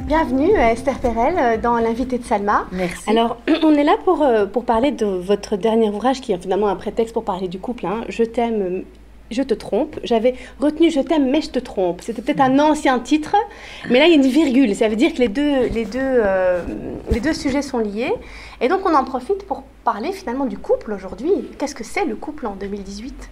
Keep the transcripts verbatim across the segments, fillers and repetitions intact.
Bienvenue Esther Perel dans l'invité de Salma. Merci. Alors on est là pour, pour parler de votre dernier ouvrage qui est finalement un prétexte pour parler du couple. Hein. Je t'aime, je te trompe. J'avais retenu Je t'aime mais je te trompe. C'était peut-être un ancien titre, mais là il y a une virgule. Ça veut dire que les deux, les deux, euh, les deux sujets sont liés. Et donc on en profite pour parler finalement du couple aujourd'hui. Qu'est-ce que c'est le couple en deux mille dix-huit?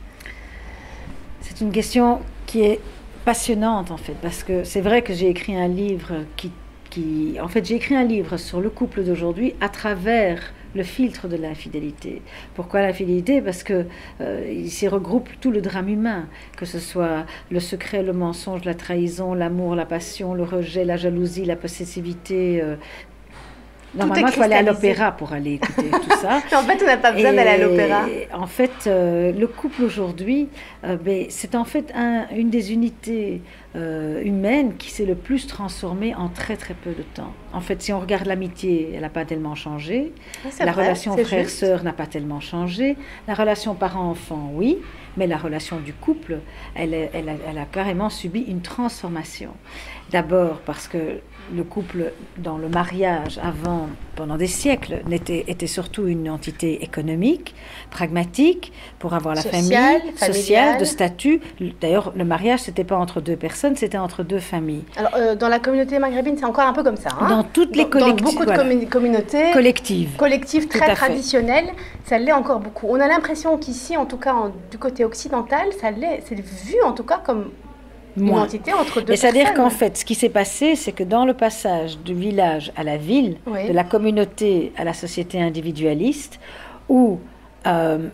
C'est une question qui est passionnante en fait, parce que c'est vrai que j'ai écrit un livre qui, qui... En fait, j'ai écrit un livre sur le couple d'aujourd'hui à travers le filtre de l'infidélité. Pourquoi l'infidélité? Parce que euh, il s'y regroupe tout le drame humain, que ce soit le secret, le mensonge, la trahison, l'amour, la passion, le rejet, la jalousie, la possessivité... Euh, Normalement, il faut aller à l'opéra pour aller écouter tout ça. En fait, on n'a pas besoin d'aller à l'opéra. En fait, euh, le couple aujourd'hui, euh, ben, c'est en fait un, une des unités euh, humaines qui s'est le plus transformée en très très peu de temps. En fait, si on regarde l'amitié, elle n'a pas tellement changé. Ah, la vrai, relation frère-sœur juste. n'a pas tellement changé. La relation parent-enfant, oui. Mais la relation du couple, elle, elle, elle, a, elle a carrément subi une transformation. D'abord parce que le couple, dans le mariage, avant, pendant des siècles, était, était surtout une entité économique, pragmatique, pour avoir la Social, famille, familiale. sociale, de statut. D'ailleurs, le mariage, ce n'était pas entre deux personnes, c'était entre deux familles. Alors, euh, dans la communauté maghrébine, c'est encore un peu comme ça. Hein, dans toutes les collectivités. Dans beaucoup de voilà. commun communautés collectives. Collectives très traditionnelles, ça l'est encore beaucoup. On a l'impression qu'ici, en tout cas, en, du côté occidental, ça l'est, c'est vu en tout cas comme... Une Moins. entité entre deux personnes. C'est-à-dire qu'en fait, ce qui s'est passé, c'est que dans le passage du village à la ville, oui. de la communauté à la société individualiste, où euh,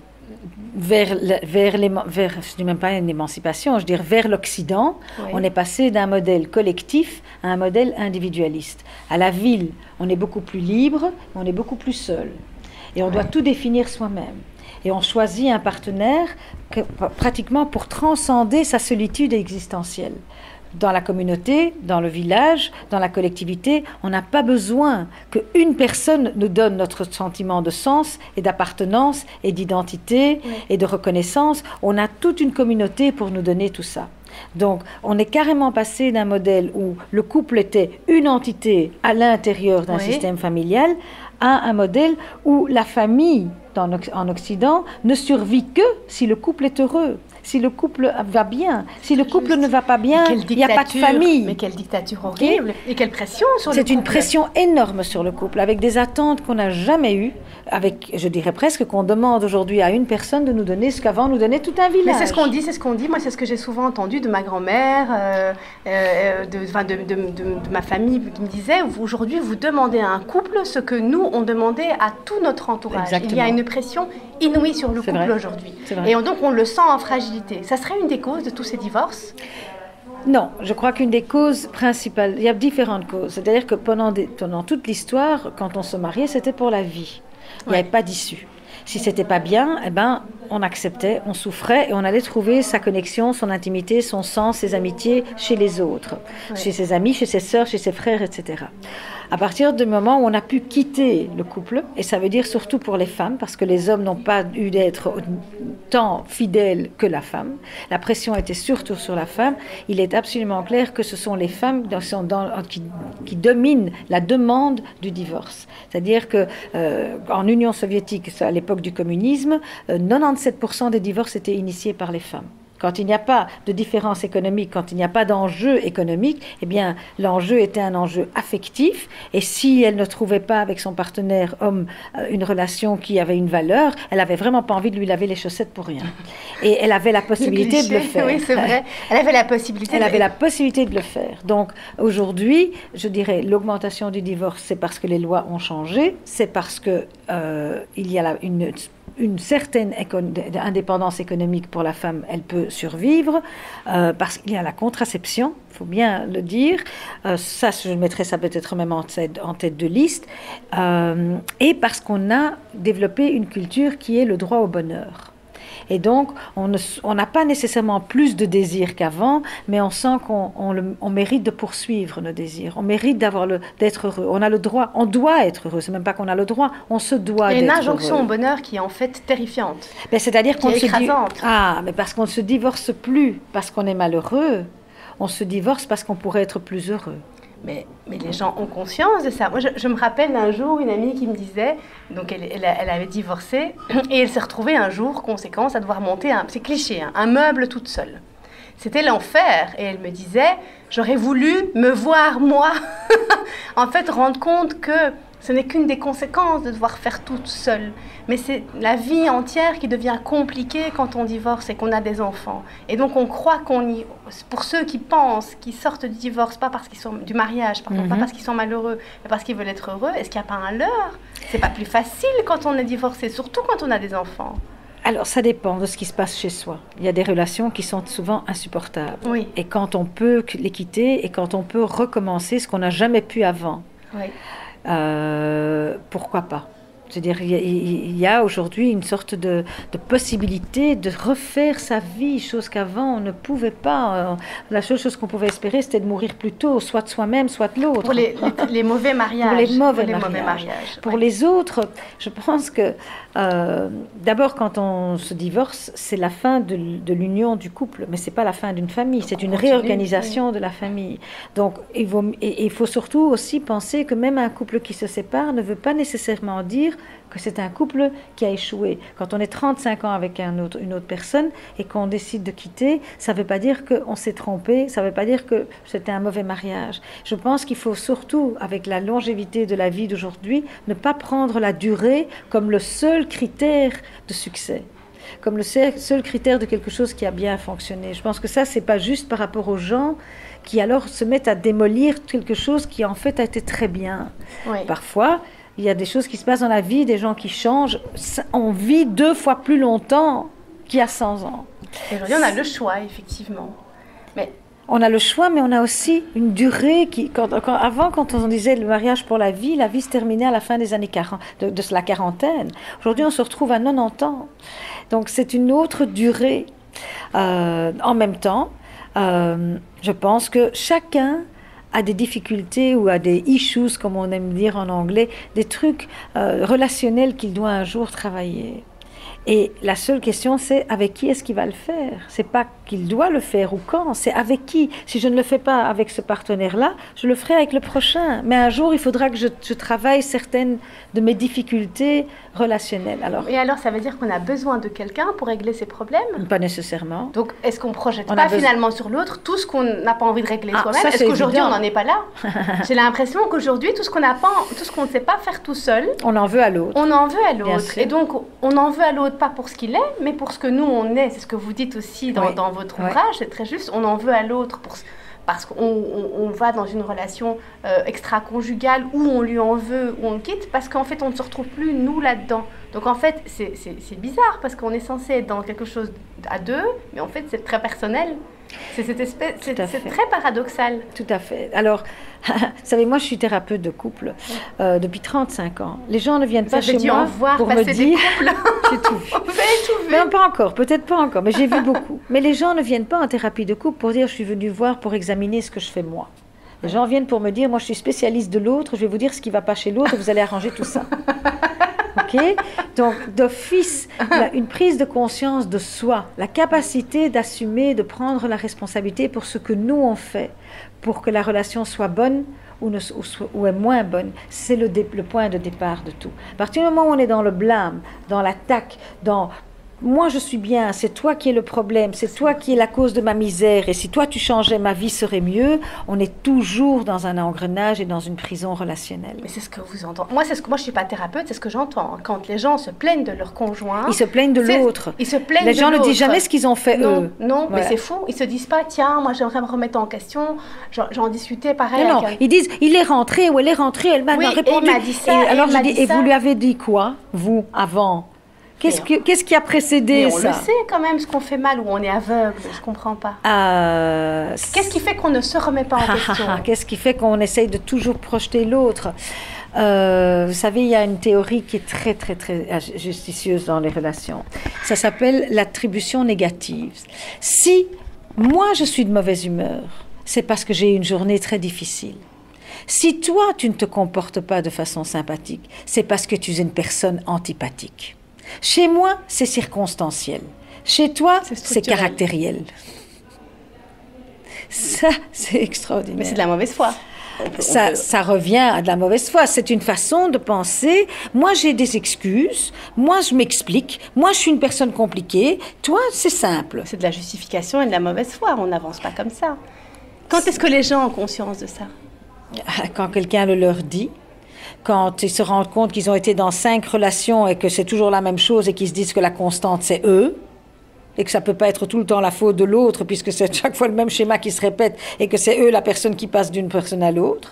vers, vers, les, vers, je ne dis même pas une émancipation, je veux dire vers l'Occident, oui. on est passé d'un modèle collectif à un modèle individualiste. À la ville, on est beaucoup plus libre, on est beaucoup plus seul. Et on oui. doit tout définir soi-même. Et on choisit un partenaire que, pratiquement pour transcender sa solitude existentielle. Dans la communauté, dans le village, dans la collectivité, on n'a pas besoin qu'une personne nous donne notre sentiment de sens et d'appartenance et d'identité oui. et de reconnaissance. On a toute une communauté pour nous donner tout ça. Donc, on est carrément passé d'un modèle où le couple était une entité à l'intérieur d'un oui. système familial à un modèle où la famille dans, en Occident ne survit que si le couple est heureux, si le couple va bien. Si le couple Juste. ne va pas bien, il n'y a pas de famille. Mais quelle dictature horrible. Et quelle pression sur le couple. C'est une pression énorme sur le couple, avec des attentes qu'on n'a jamais eues, avec, je dirais presque, qu'on demande aujourd'hui à une personne de nous donner ce qu'avant nous donnait tout un village. Mais c'est ce qu'on dit, c'est ce qu'on dit. Moi, c'est ce que j'ai souvent entendu de ma grand-mère, euh, euh, de, de, de, de, de ma famille, qui me disait, aujourd'hui, vous demandez à un couple ce que nous, on demandait à tout notre entourage. Exactement. Il y a une pression inouïe sur le couple aujourd'hui. Et donc, on le sent en fragilité. Ça serait une des causes de tous ces divorces? Non, je crois qu'une des causes principales, il y a différentes causes. C'est-à-dire que pendant, des, pendant toute l'histoire, quand on se mariait, c'était pour la vie. Il n'y ouais. avait pas d'issue. Si c'était pas bien, eh ben, on acceptait, on souffrait et on allait trouver sa connexion, son intimité, son sens, ses amitiés chez les autres, ouais. chez ses amis, chez ses sœurs, chez ses frères, et cetera. À partir du moment où on a pu quitter le couple, et ça veut dire surtout pour les femmes, parce que les hommes n'ont pas eu d'être tant fidèles que la femme, la pression était surtout sur la femme, il est absolument clair que ce sont les femmes dans, dans, qui, qui dominent la demande du divorce. C'est-à-dire qu'en euh, Union soviétique, à l'époque du communisme, euh, quatre-vingt-dix-sept pour cent des divorces étaient initiés par les femmes. Quand il n'y a pas de différence économique, quand il n'y a pas d'enjeu économique, eh bien, l'enjeu était un enjeu affectif. Et si elle ne trouvait pas avec son partenaire homme une relation qui avait une valeur, elle n'avait vraiment pas envie de lui laver les chaussettes pour rien. Et elle avait la possibilité de le faire. Oui, c'est vrai. Elle avait la possibilité. Elle de... avait la possibilité de le faire. Donc, aujourd'hui, je dirais, l'augmentation du divorce, c'est parce que les lois ont changé, c'est parce que euh, il y a la, une une certaine éco- indépendance économique pour la femme, elle peut survivre, euh, parce qu'il y a la contraception, il faut bien le dire, euh, ça je mettrais ça peut-être même en tête, en tête de liste, euh, et parce qu'on a développé une culture qui est le droit au bonheur. Et donc, on n'a pas nécessairement plus de désirs qu'avant, mais on sent qu'on on le, on mérite de poursuivre nos désirs. On mérite d'avoir le, d'être heureux. On a le droit, on doit être heureux. C'est même pas qu'on a le droit, on se doit d'être heureux. Il y a une injonction au bonheur qui est en fait terrifiante. Ben, c'est-à-dire qu'on est se écrasante. dit, ah, mais parce qu'on ne se divorce plus parce qu'on est malheureux, on se divorce parce qu'on pourrait être plus heureux. Mais, mais les gens ont conscience de ça. Moi, je, je me rappelle d'un jour, une amie qui me disait, donc elle, elle, elle avait divorcé, et elle s'est retrouvée un jour, conséquence, à devoir monter, un, c'est cliché, hein, un meuble toute seule. C'était l'enfer. Et elle me disait, j'aurais voulu me voir, moi, en fait, rendre compte que ce n'est qu'une des conséquences de devoir faire toute seule. Mais c'est la vie entière qui devient compliquée quand on divorce et qu'on a des enfants. Et donc on croit qu'on y... Pour ceux qui pensent, qui sortent du divorce, pas parce qu'ils sont... du mariage, pardon, mm-hmm. pas parce qu'ils sont malheureux, mais parce qu'ils veulent être heureux, est-ce qu'il n'y a pas un leurre? C'est pas plus facile quand on est divorcé, surtout quand on a des enfants. Alors, ça dépend de ce qui se passe chez soi. Il y a des relations qui sont souvent insupportables. Oui. Et quand on peut les quitter et quand on peut recommencer ce qu'on n'a jamais pu avant, oui. euh, pourquoi pas? C'est-à-dire, il y a, il y a aujourd'hui une sorte de, de possibilité de refaire sa vie, chose qu'avant on ne pouvait pas. La seule chose qu'on pouvait espérer, c'était de mourir plus tôt, soit de soi-même, soit de l'autre. Pour les, les, les mauvais mariages. Pour les mauvais, pour les mariages. mauvais mariages. Pour ouais. les autres, je pense que euh, d'abord, quand on se divorce, c'est la fin de, de l'union du couple, mais c'est pas la fin d'une famille, c'est une continue, réorganisation oui. de la famille. Donc, il, vaut, et, il faut surtout aussi penser que même un couple qui se sépare ne veut pas nécessairement dire que c'est un couple qui a échoué. Quand on est trente-cinq ans avec un autre, une autre personne et qu'on décide de quitter, ça ne veut pas dire qu'on s'est trompé, ça ne veut pas dire que c'était un mauvais mariage. Je pense qu'il faut surtout, avec la longévité de la vie d'aujourd'hui, ne pas prendre la durée comme le seul critère de succès, comme le seul critère de quelque chose qui a bien fonctionné. Je pense que ça, ce n'est pas juste par rapport aux gens qui alors se mettent à démolir quelque chose qui en fait a été très bien. Oui. Parfois, il y a des choses qui se passent dans la vie, des gens qui changent. On vit deux fois plus longtemps qu'il y a cent ans. Et aujourd'hui, on a le choix, effectivement. Mais... On a le choix, mais on a aussi une durée qui... Quand, quand, avant, quand on disait le mariage pour la vie, la vie se terminait à la fin des années quarante, de, de la quarantaine. Aujourd'hui, on se retrouve à quatre-vingt-dix ans. Donc, c'est une autre durée. Euh, en même temps, euh, je pense que chacun a des difficultés ou a des issues, comme on aime dire en anglais, des trucs euh, relationnels qu'il doit un jour travailler. Et la seule question, c'est avec qui est-ce qu'il va le faire? C'est pas qu'il doit le faire ou quand, c'est avec qui. Si je ne le fais pas avec ce partenaire-là, je le ferai avec le prochain. Mais un jour, il faudra que je, je travaille certaines de mes difficultés relationnelles. Alors, et alors, ça veut dire qu'on a besoin de quelqu'un pour régler ses problèmes? Pas nécessairement. Donc, est-ce qu'on ne projette on pas besoin... finalement sur l'autre tout ce qu'on n'a pas envie de régler ah, soi-même? Est-ce qu'aujourd'hui, on n'en est pas là? J'ai l'impression qu'aujourd'hui, tout ce qu'on n'a pas, tout ce qu'on ne sait pas faire tout seul, on en veut à l'autre. On en veut à l'autre. Et donc, on en veut à l'autre pas pour ce qu'il est, mais pour ce que nous, on est. C'est ce que vous dites aussi dans, oui. dans votre ouvrage, oui. c'est très juste. On en veut à l'autre pour, parce qu'on on, on va dans une relation euh, extra-conjugale où on lui en veut, où on le quitte, parce qu'en fait, on ne se retrouve plus, nous, là-dedans. Donc, en fait, c'est, c'est, c'est bizarre, parce qu'on est censé être dans quelque chose à deux, mais en fait, c'est très personnel. C'est cette espèce, c'est, c'est très paradoxal. Tout à fait. Alors, vous savez, moi, je suis thérapeute de couple euh, depuis trente-cinq ans. Les gens ne viennent pas chez moi pour me dire... J'ai tout vu. Vous avez tout vu. Non, pas encore, peut-être pas encore, mais j'ai vu beaucoup. Mais les gens ne viennent pas en thérapie de couple pour dire je suis venu voir pour examiner ce que je fais moi. Les gens viennent pour me dire moi, je suis spécialiste de l'autre, je vais vous dire ce qui ne va pas chez l'autre et vous allez arranger tout ça. Ok? Donc, d'office, une prise de conscience de soi, la capacité d'assumer, de prendre la responsabilité pour ce que nous on fait, pour que la relation soit bonne ou, ne, ou, soit, ou est moins bonne, c'est le, dé, le point de départ de tout. À partir du moment où on est dans le blâme, dans l'attaque, dans... Moi, je suis bien, c'est toi qui es le problème, c'est toi qui es la cause de ma misère, et si toi tu changeais, ma vie serait mieux. On est toujours dans un engrenage et dans une prison relationnelle. Mais c'est ce que vous entendez. Moi, c'est ce que moi, je suis pas thérapeute, c'est ce que j'entends. Quand les gens se plaignent de leur conjoint, ils se plaignent de l'autre. Ils se plaignent les de gens l'autre. ne disent jamais ce qu'ils ont fait non, eux. Non, voilà. Mais c'est fou. Ils se disent pas, tiens, moi, j'aimerais me remettre en question. J'en, j'en discutais pareil. Non, non. Un... Ils disent, il est rentré ou elle est rentrée, elle m'a oui, répondu. Et il m'a dit ça. Et alors et je dis, et ça. vous lui avez dit quoi, vous, avant? Qu'est-ce, que, qu'est-ce qui a précédé mais ça? On le sait quand même, ce qu'on fait mal ou on est aveugle, je comprends pas. Euh, qu'est-ce qui fait qu'on ne se remet pas en question? Qu'est-ce qui fait qu'on essaye de toujours projeter l'autre? euh, Vous savez, il y a une théorie qui est très, très, très justicieuse dans les relations. Ça s'appelle l'attribution négative. Si moi, je suis de mauvaise humeur, c'est parce que j'ai eu une journée très difficile. Si toi, tu ne te comportes pas de façon sympathique, c'est parce que tu es une personne antipathique. Chez moi, c'est circonstanciel. Chez toi, c'est, c'est caractériel. Ça, c'est extraordinaire. Mais c'est de la mauvaise foi. Ça, ça revient à de la mauvaise foi. C'est une façon de penser. Moi, j'ai des excuses. Moi, je m'explique. Moi, je suis une personne compliquée. Toi, c'est simple. C'est de la justification et de la mauvaise foi. On n'avance pas comme ça. Quand est-ce que les gens ont conscience de ça? Quand quelqu'un le leur dit. Quand ils se rendent compte qu'ils ont été dans cinq relations et que c'est toujours la même chose et qu'ils se disent que la constante, c'est eux. Et que ça ne peut pas être tout le temps la faute de l'autre, puisque c'est chaque fois le même schéma qui se répète, et que c'est eux la personne qui passe d'une personne à l'autre.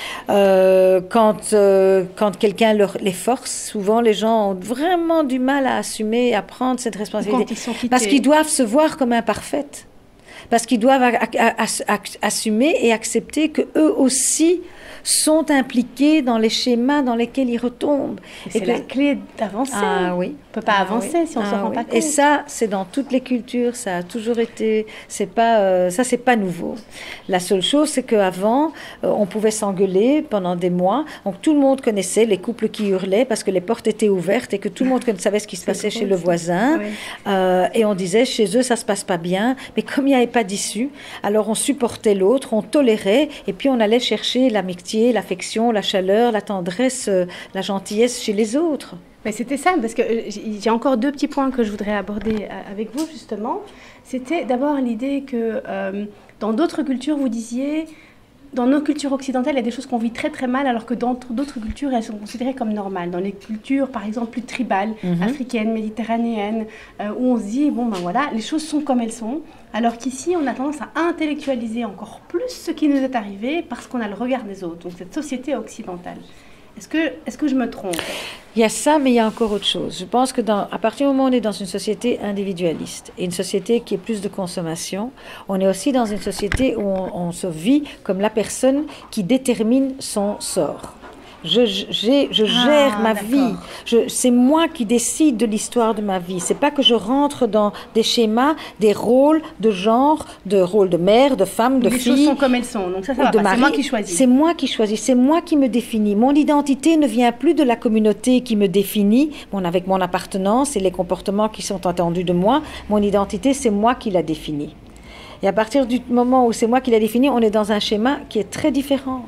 Euh, quand euh, quand quelqu'un leur, les force, souvent les gens ont vraiment du mal à assumer, à prendre cette responsabilité. Parce qu'ils doivent se voir comme imparfaites. Parce qu'ils doivent a, a, a, a, assumer et accepter qu'eux aussi sont impliqués dans les schémas dans lesquels ils retombent. C'est que... la clé d'avancer. Ah oui. On ne peut pas ah, avancer oui. si on ne ah, se rend oui. pas compte. Et ça, c'est dans toutes les cultures, ça a toujours été, c'est pas, euh, ça c'est pas nouveau. La seule chose, c'est qu'avant, euh, on pouvait s'engueuler pendant des mois, donc tout le monde connaissait les couples qui hurlaient parce que les portes étaient ouvertes et que tout le monde savait ce qui se passait chez le voisin. Oui. Euh, et on disait, chez eux, ça se passe pas bien, mais comme il n'y avait pas d'issue, alors on supportait l'autre, on tolérait, et puis on allait chercher l'amitié, l'affection, la chaleur, la tendresse, euh, la gentillesse chez les autres. Mais c'était ça, parce que j'ai encore deux petits points que je voudrais aborder avec vous, justement. C'était d'abord l'idée que euh, dans d'autres cultures, vous disiez, dans nos cultures occidentales, il y a des choses qu'on vit très très mal, alors que dans d'autres cultures, elles sont considérées comme normales. Dans les cultures, par exemple, plus tribales, mm-hmm. africaines, méditerranéennes, euh, où on se dit, bon ben voilà, les choses sont comme elles sont, alors qu'ici, on a tendance à intellectualiser encore plus ce qui nous est arrivé parce qu'on a le regard des autres, donc cette société occidentale. Est-ce que, est-ce que je me trompe? Il y a ça, mais il y a encore autre chose. Je pense que dans, à partir du moment où on est dans une société individualiste et une société qui est plus de consommation, on est aussi dans une société où on, on se vit comme la personne qui détermine son sort. Je, j'ai, je ah, gère ma d'accord. vie. Je, c'est moi qui décide de l'histoire de ma vie. C'est pas que je rentre dans des schémas, des rôles de genre, de rôle de mère, de femme, de les fille. Les choses sont comme elles sont. Donc ça, ça va pas. C'est moi qui choisis. C'est moi qui choisis. C'est moi qui me définis. Mon identité ne vient plus de la communauté qui me définit, bon, avec mon appartenance et les comportements qui sont attendus de moi. Mon identité, c'est moi qui la définis. Et à partir du moment où c'est moi qui la définis, on est dans un schéma qui est très différent.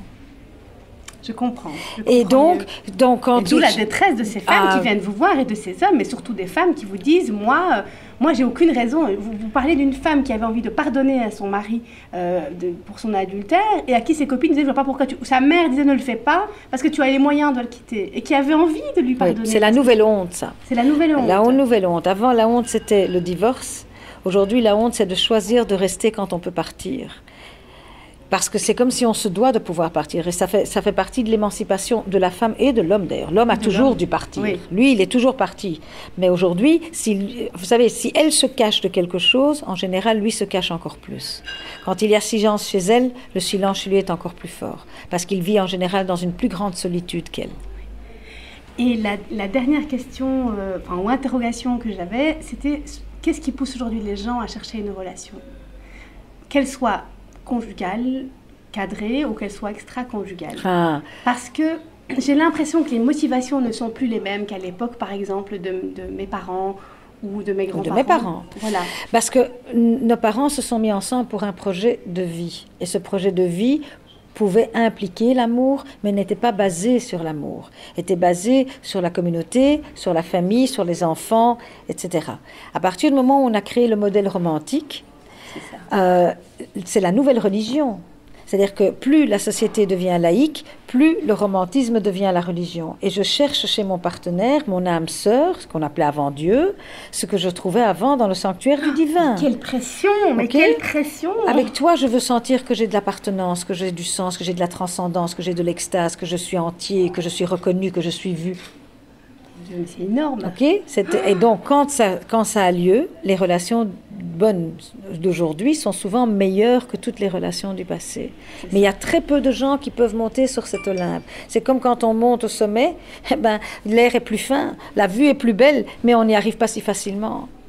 Je comprends. Je comprends et donc, donc quand et d'où la détresse de ces femmes ah, qui viennent vous voir et de ces hommes, mais surtout des femmes qui vous disent, moi, euh, moi, j'ai aucune raison. Vous, vous parlez d'une femme qui avait envie de pardonner à son mari euh, de, pour son adultère et à qui ses copines disaient, je ne vois pas pourquoi tu... Sa mère disait, ne le fais pas parce que tu as les moyens de le quitter et qui avait envie de lui pardonner. Oui, c'est la nouvelle honte, ça. C'est la nouvelle honte. La nouvelle honte. Avant, la honte, c'était le divorce. Aujourd'hui, la honte, c'est de choisir de rester quand on peut partir. Parce que c'est comme si on se doit de pouvoir partir. Et ça fait, ça fait partie de l'émancipation de la femme et de l'homme, d'ailleurs. L'homme a de toujours l'homme. dû partir. Oui. Lui, il est toujours parti. Mais aujourd'hui, si, vous savez, si elle se cache de quelque chose, en général, lui se cache encore plus. Quand il y a silence chez elle, le silence chez lui est encore plus fort. Parce qu'il vit en général dans une plus grande solitude qu'elle. Et la, la dernière question, euh, enfin, ou interrogation que j'avais, c'était qu'est-ce qui pousse aujourd'hui les gens à chercher une relation ? Qu'elle soit conjugale, cadrée, ou qu'elle soit extra-conjugale. Ah. Parce que j'ai l'impression que les motivations ne sont plus les mêmes qu'à l'époque, par exemple, de, de mes parents ou de mes grands-parents. De mes parents. Voilà. Parce que nos parents se sont mis ensemble pour un projet de vie. Et ce projet de vie pouvait impliquer l'amour, mais n'était pas basé sur l'amour. Était basé sur la communauté, sur la famille, sur les enfants, et cetera. À partir du moment où on a créé le modèle romantique, c'est, euh, c'est la nouvelle religion. C'est-à-dire que plus la société devient laïque, plus le romantisme devient la religion. Et je cherche chez mon partenaire, mon âme sœur, ce qu'on appelait avant Dieu, ce que je trouvais avant dans le sanctuaire du divin. Quelle pression, mais okay? Quelle pression! Avec toi, je veux sentir que j'ai de l'appartenance, que j'ai du sens, que j'ai de la transcendance, que j'ai de l'extase, que je suis entier, que je suis reconnu, que je suis vu. C'est énorme. Okay? C'était, et donc, quand ça, quand ça a lieu, les relations bonnes d'aujourd'hui sont souvent meilleures que toutes les relations du passé. C'est Mais il y a très peu de gens qui peuvent monter sur cet Olympe. C'est comme quand on monte au sommet, eh ben, l'air est plus fin, la vue est plus belle, mais on n'y arrive pas si facilement.